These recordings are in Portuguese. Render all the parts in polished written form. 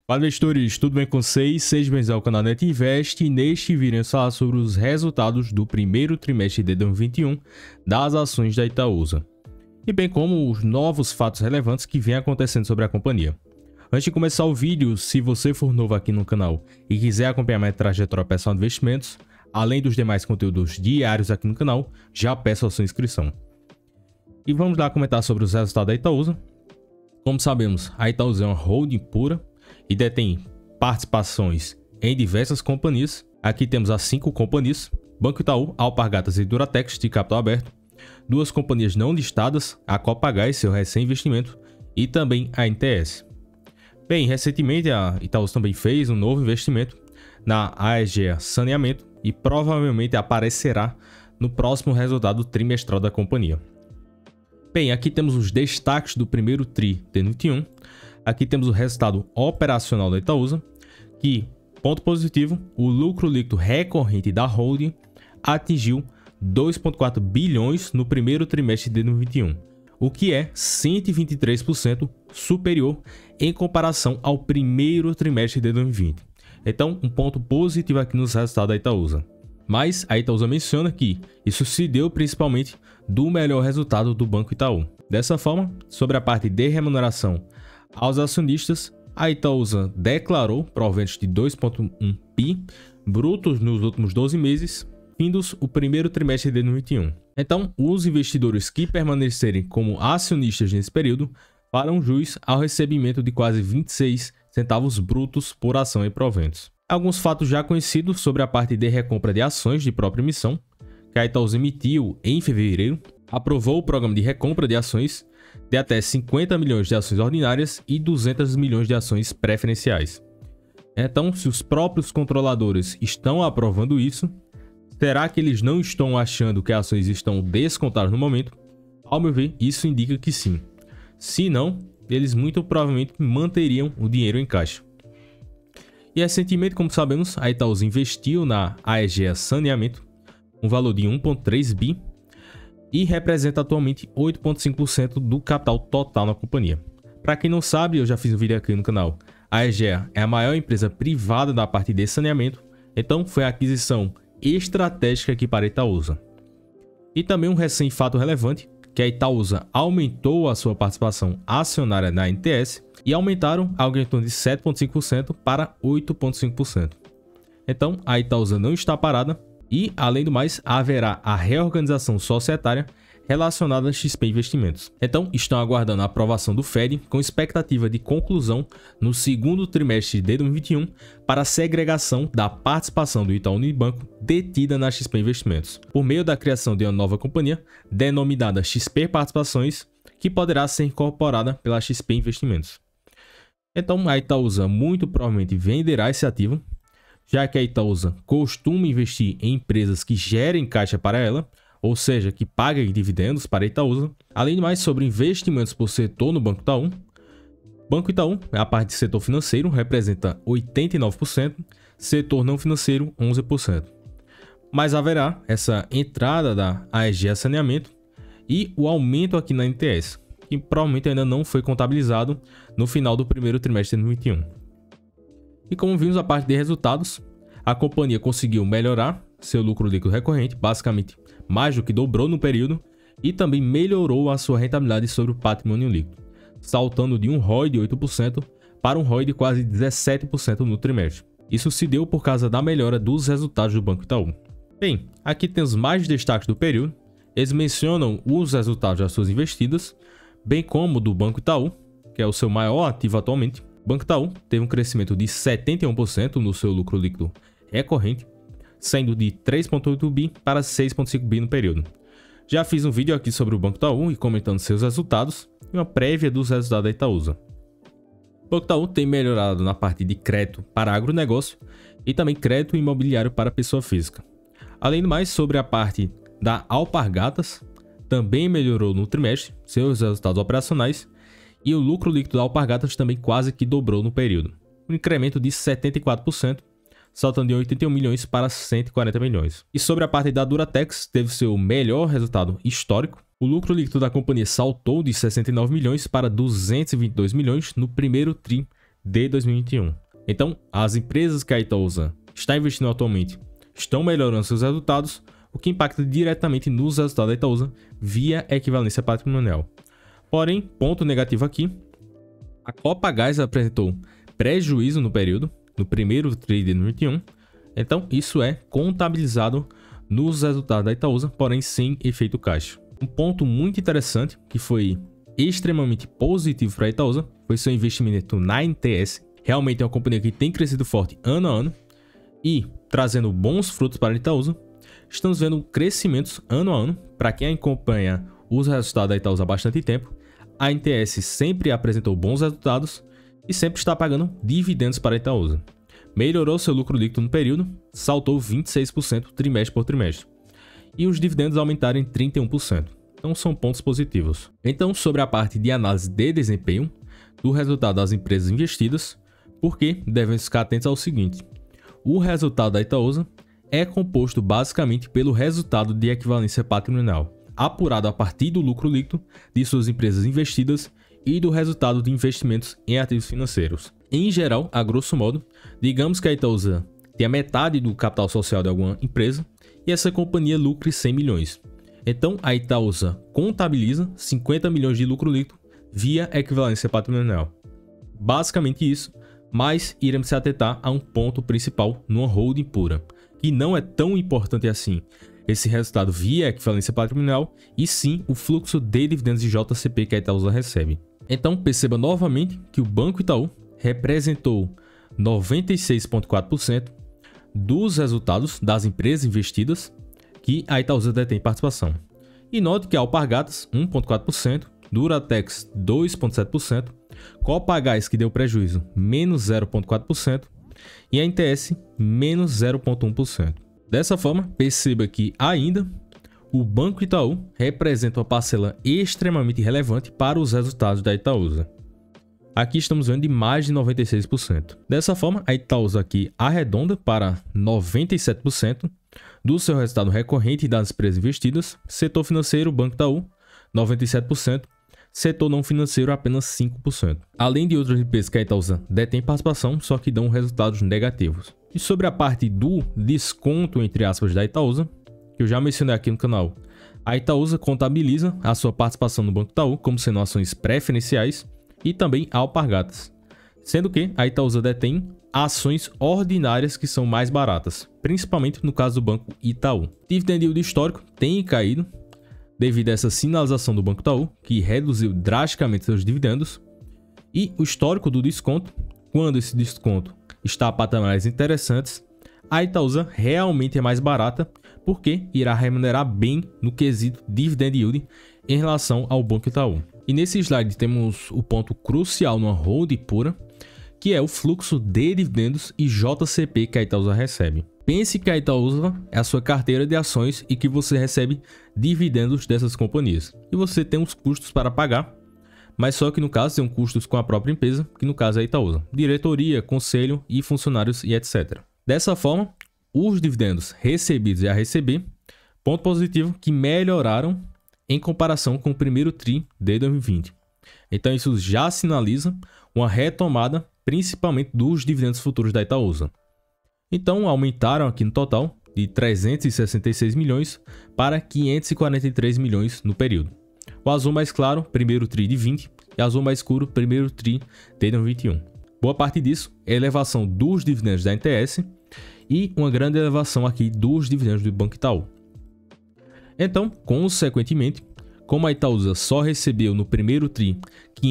Fala investidores, tudo bem com vocês? Sejam bem-vindos ao canal NetInvest e neste vídeo iremos falar sobre os resultados do primeiro trimestre de 2021 das ações da Itaúsa e bem como os novos fatos relevantes que vêm acontecendo sobre a companhia. Antes de começar o vídeo, se você for novo aqui no canal e quiser acompanhar minha trajetória pessoal de investimentos, além dos demais conteúdos diários aqui no canal, já peço a sua inscrição. E vamos lá comentar sobre os resultados da Itaúsa. Como sabemos, a Itaúsa é uma holding pura e detém participações em diversas companhias. Aqui temos as 5 companhias: Banco Itaú, Alpargatas e Duratex de capital aberto, 2 companhias não listadas, a Copagaz, seu recém-investimento, e também a NTS. Bem, recentemente a Itaúsa também fez um novo investimento na Aegea Saneamento e provavelmente aparecerá no próximo resultado trimestral da companhia. Bem, aqui temos os destaques do primeiro TRI de 2021. Aqui temos o resultado operacional da Itaúsa, que, ponto positivo, o lucro líquido recorrente da holding atingiu 2,4 bilhões no primeiro trimestre de 2021, o que é 123% superior em comparação ao primeiro trimestre de 2020. Então, um ponto positivo aqui nos resultados da Itaúsa. Mas a Itaúsa menciona que isso se deu principalmente do melhor resultado do Banco Itaú. Dessa forma, sobre a parte de remuneração aos acionistas, a Itaúsa declarou proventos de 2,1 bi brutos nos últimos 12 meses, findos o primeiro trimestre de 2021. Então, os investidores que permanecerem como acionistas nesse período farão jus ao recebimento de quase 26 centavos brutos por ação em proventos. Alguns fatos já conhecidos sobre a parte de recompra de ações de própria emissão, que a Itaúsa emitiu em fevereiro, aprovou o programa de recompra de ações de até 50 milhões de ações ordinárias e 200 milhões de ações preferenciais. Então, se os próprios controladores estão aprovando isso, será que eles não estão achando que as ações estão descontadas no momento? Ao meu ver, isso indica que sim. Se não, eles muito provavelmente manteriam o dinheiro em caixa. E recentemente, como sabemos, a Itaúsa investiu na Aegea Saneamento, um valor de 1,3 bi, e representa atualmente 8,5% do capital total na companhia. Para quem não sabe, eu já fiz um vídeo aqui no canal. A Aegea é a maior empresa privada da parte de saneamento, então foi a aquisição estratégica aqui para a Itaúsa. E também um recém-fato relevante, que a Itaúsa aumentou a sua participação acionária na NTS e aumentaram algo em torno de 7,5% para 8,5%. Então, a Itaúsa não está parada e, além do mais, haverá a reorganização societária relacionada a XP Investimentos. Então, estão aguardando a aprovação do FED com expectativa de conclusão no segundo trimestre de 2021 para a segregação da participação do Itaú Unibanco detida na XP Investimentos, por meio da criação de uma nova companhia denominada XP Participações, que poderá ser incorporada pela XP Investimentos. Então, a Itaúsa muito provavelmente venderá esse ativo, já que a Itaúsa costuma investir em empresas que gerem caixa para ela, ou seja, que paguem dividendos para a Itaúsa. Além de mais, sobre investimentos por setor no Banco Itaú. Banco Itaú, a parte de setor financeiro, representa 89%, setor não financeiro 11%. Mas haverá essa entrada da Aegea Saneamento e o aumento aqui na NTS, que provavelmente ainda não foi contabilizado no final do primeiro trimestre de 2021. E como vimos a parte de resultados, a companhia conseguiu melhorar seu lucro líquido recorrente, basicamente mais do que dobrou no período, e também melhorou a sua rentabilidade sobre o patrimônio líquido, saltando de um ROI de 8% para um ROI de quase 17% no trimestre. Isso se deu por causa da melhora dos resultados do Banco Itaú. Bem, aqui temos mais destaques do período. Eles mencionam os resultados das suas investidas, bem como do Banco Itaú, que é o seu maior ativo atualmente. O Banco Itaú teve um crescimento de 71% no seu lucro líquido recorrente, saindo de 3,8 bi para 6,5 bi no período. Já fiz um vídeo aqui sobre o Banco Itaú e comentando seus resultados e uma prévia dos resultados da Itaúsa. O Banco Itaú tem melhorado na parte de crédito para agronegócio e também crédito imobiliário para pessoa física. Além do mais, sobre a parte da Alpargatas, também melhorou no trimestre seus resultados operacionais e o lucro líquido da Alpargatas também quase que dobrou no período, um incremento de 74%, saltando de 81 milhões para 140 milhões. E sobre a parte da Duratex, teve seu melhor resultado histórico. O lucro líquido da companhia saltou de 69 milhões para 222 milhões no primeiro TRI de 2021. Então, as empresas que a Itaúsa está investindo atualmente estão melhorando seus resultados, o que impacta diretamente nos resultados da Itaúsa via equivalência patrimonial. Porém, ponto negativo aqui, a Copagaz apresentou prejuízo no período, no primeiro TRI de 2021, então isso é contabilizado nos resultados da Itaúsa, porém sem efeito caixa. Um ponto muito interessante, que foi extremamente positivo para a Itaúsa, foi seu investimento na NTS. Realmente é uma companhia que tem crescido forte ano a ano e trazendo bons frutos para a Itaúsa. Estamos vendo crescimentos ano a ano. Para quem acompanha os resultados da Itaúsa há bastante tempo, a NTS sempre apresentou bons resultados e sempre está pagando dividendos para a Itaúsa. Melhorou seu lucro líquido no período, saltou 26% trimestre por trimestre. E os dividendos aumentaram em 31%. Então são pontos positivos. Então, sobre a parte de análise de desempenho do resultado das empresas investidas, porque devemos ficar atentos ao seguinte: o resultado da Itaúsa é composto basicamente pelo resultado de equivalência patrimonial, apurado a partir do lucro líquido de suas empresas investidas e do resultado de investimentos em ativos financeiros. Em geral, a grosso modo, digamos que a Itaúsa tem a metade do capital social de alguma empresa e essa companhia lucre 100 milhões. Então, a Itaúsa contabiliza 50 milhões de lucro líquido via equivalência patrimonial. Basicamente isso, mas iremos se atentar a um ponto principal numa holding pura, que não é tão importante assim esse resultado via equivalência patrimonial, e sim o fluxo de dividendos de JCP que a Itaúsa recebe. Então, perceba novamente que o Banco Itaú representou 96,4% dos resultados das empresas investidas que a Itaúsa detém participação. E note que a Alpargatas 1,4%, Duratex 2,7%, Copagaz, que deu prejuízo, menos 0,4%, e a NTS, menos 0,1%. Dessa forma, perceba que ainda o Banco Itaú representa uma parcela extremamente relevante para os resultados da Itaúsa. Aqui estamos vendo de mais de 96%. Dessa forma, a Itaúsa aqui arredonda para 97% do seu resultado recorrente das empresas investidas. Setor financeiro, Banco Itaú, 97%. Setor não financeiro, apenas 5%. Além de outras empresas que a Itaúsa detém participação, só que dão resultados negativos. E sobre a parte do desconto, entre aspas, da Itaúsa, que eu já mencionei aqui no canal, a Itaúsa contabiliza a sua participação no Banco Itaú como sendo ações preferenciais e também Alpargatas, sendo que a Itaúsa detém ações ordinárias que são mais baratas, principalmente no caso do Banco Itaú. Dividend yield histórico tem caído devido a essa sinalização do Banco Itaú, que reduziu drasticamente seus dividendos, e o histórico do desconto, quando esse desconto está a patamares interessantes, a Itaúsa realmente é mais barata, porque irá remunerar bem no quesito dividend yield em relação ao Banco Itaú. E nesse slide temos o ponto crucial numa holding pura, que é o fluxo de dividendos e JCP que a Itaúsa recebe. Pense que a Itaúsa é a sua carteira de ações e que você recebe dividendos dessas companhias. E você tem os custos para pagar, mas só que no caso tem custos com a própria empresa, que no caso é a Itaúsa. Diretoria, conselho e funcionários e etc. Dessa forma, os dividendos recebidos e a receber, ponto positivo que melhoraram em comparação com o primeiro TRI de 2020. Então isso já sinaliza uma retomada, principalmente dos dividendos futuros da Itaúsa. Então aumentaram aqui no total de 366 milhões para 543 milhões no período. O azul mais claro, primeiro TRI de 20, e azul mais escuro, primeiro TRI de 2021. Boa parte disso é a elevação dos dividendos da NTS e uma grande elevação aqui dos dividendos do Banco Itaú. Então, consequentemente, como a Itaúsa só recebeu no primeiro TRI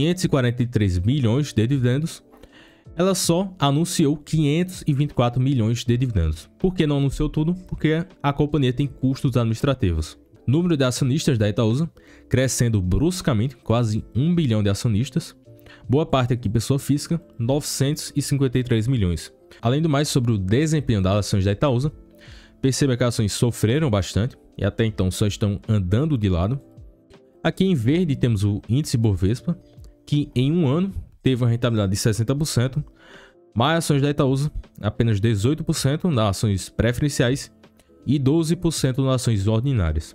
543 milhões de dividendos, ela só anunciou 524 milhões de dividendos. Por que não anunciou tudo? Porque a companhia tem custos administrativos. Número de acionistas da Itaúsa crescendo bruscamente, quase 1 bilhão de acionistas. Boa parte aqui pessoa física, 953 milhões. Além do mais, sobre o desempenho das ações da Itaúsa, perceba que as ações sofreram bastante e até então só estão andando de lado. Aqui em verde temos o índice Bovespa, que em um ano teve uma rentabilidade de 60%, mais ações da Itaúsa, apenas 18% nas ações preferenciais e 12% nas ações ordinárias.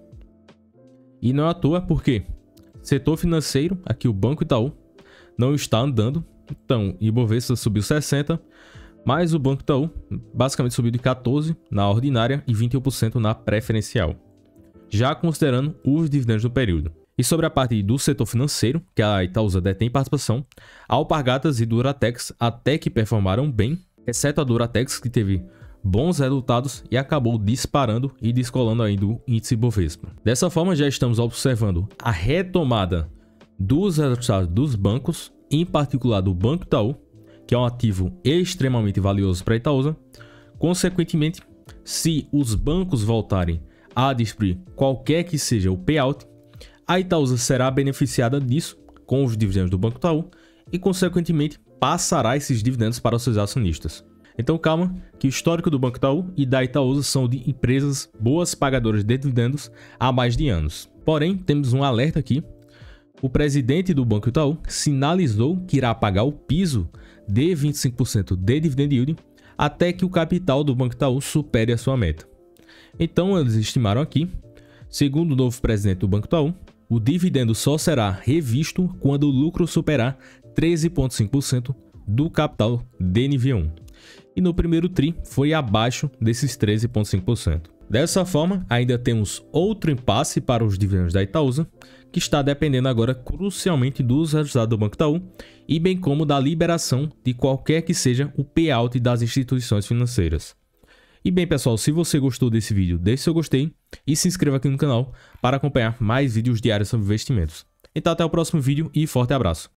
E não é à toa porque setor financeiro, aqui o Banco Itaú, não está andando Então, Ibovespa subiu 60, mas o Banco Itaú basicamente subiu de 14% na ordinária e 21% na preferencial, já considerando os dividendos do período. E sobre a parte do setor financeiro, que a Itaúsa detém participação, a Alpargatas e Duratex até que performaram bem, exceto a Duratex, que teve bons resultados e acabou disparando e descolando aí do índice Ibovespa. Dessa forma, já estamos observando a retomada dos resultados dos bancos, em particular do Banco Itaú, que é um ativo extremamente valioso para a Itaúsa. Consequentemente, se os bancos voltarem a distribuir qualquer que seja o payout, a Itaúsa será beneficiada disso com os dividendos do Banco Itaú e, consequentemente, passará esses dividendos para os seus acionistas. Então calma, que o histórico do Banco Itaú e da Itaúsa são de empresas boas pagadoras de dividendos há mais de anos. Porém, temos um alerta aqui. O presidente do Banco Itaú sinalizou que irá pagar o piso de 25% de dividend yield até que o capital do Banco Itaú supere a sua meta. Então eles estimaram aqui, segundo o novo presidente do Banco Itaú, o dividendo só será revisto quando o lucro superar 13,5% do capital DNV1. E no primeiro TRI foi abaixo desses 13,5%. Dessa forma, ainda temos outro impasse para os dividendos da Itaúsa, que está dependendo agora crucialmente dos resultados do Banco Itaú e bem como da liberação de qualquer que seja o payout das instituições financeiras. E bem pessoal, se você gostou desse vídeo, deixe seu gostei e se inscreva aqui no canal para acompanhar mais vídeos diários sobre investimentos. Então até o próximo vídeo e forte abraço!